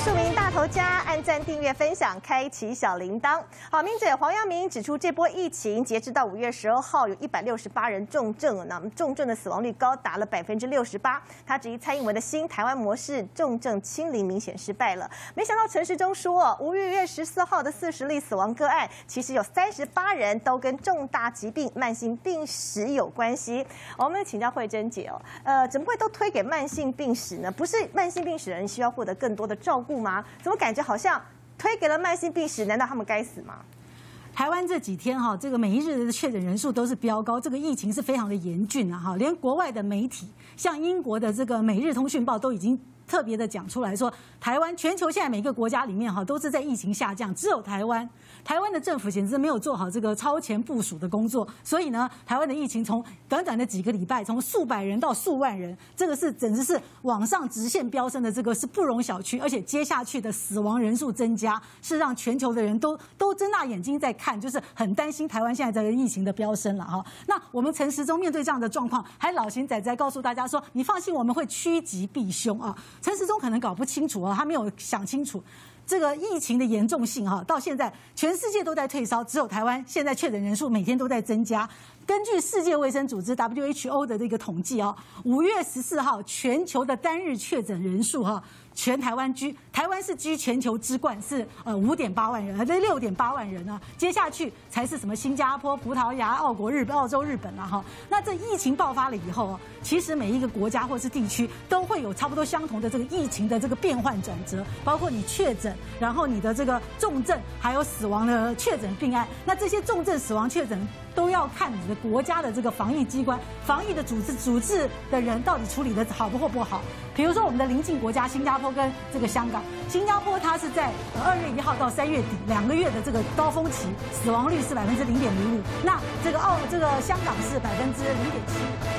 庶民大头家，按赞、订阅、分享，开启小铃铛。好，名嘴黄阳明指出，这波疫情截至到5月12号，有168人重症，那么重症的死亡率高达了68%。他质疑蔡英文的新台湾模式重症清零明显失败了。没想到陈时中说，5月14号的40例死亡个案，其实有38人都跟重大疾病、慢性病史有关系。我们请教慧珍姐哦，怎么会都推给慢性病史呢？不是慢性病史的人需要获得更多的照顾吗？怎么感觉好像推给了慢性病史？难道他们该死吗？ 台湾这几天这个每一日的确诊人数都是飙高，这个疫情是非常的严峻啊连国外的媒体，像英国的这个《每日通讯报》都已经特别的讲出来说，台湾全球现在每个国家里面都是在疫情下降，只有台湾的政府简直没有做好这个超前部署的工作，所以呢，台湾的疫情从短短的几个礼拜，从数百人到数万人，这个是简直是往上直线飙升的，这个是不容小觑，而且接下去的死亡人数增加，是让全球的人都睁大眼睛在看，就是很担心台湾现在这个疫情的飙升了哈。那我们陈时中面对这样的状况，还老型仔仔告诉大家说，你放心，我们会趋吉避凶啊。陈时中可能搞不清楚他没有想清楚这个疫情的严重性到现在全世界都在退烧，只有台湾现在确诊人数每天都在增加。根据世界卫生组织 WHO 的这个统计5月14号全球的单日确诊人数全台湾是居全球之冠，是5.8万人，这6.8万人啊。接下去才是什么新加坡、葡萄牙、澳洲、日本啦那这疫情爆发了以后其实每一个国家或是地区都会有差不多相同的这个疫情的这个变换转折，包括你确诊，然后你的这个重症，还有死亡的确诊病案。那这些重症、死亡、确诊都要看你的国家的这个防疫机关、防疫的组织的人到底处理的好或不好。比如说我们的邻近国家新加坡跟这个香港，新加坡它是在2月1号到3月底2个月的这个高峰期，死亡率是0.05%，那这个香港是0.7%。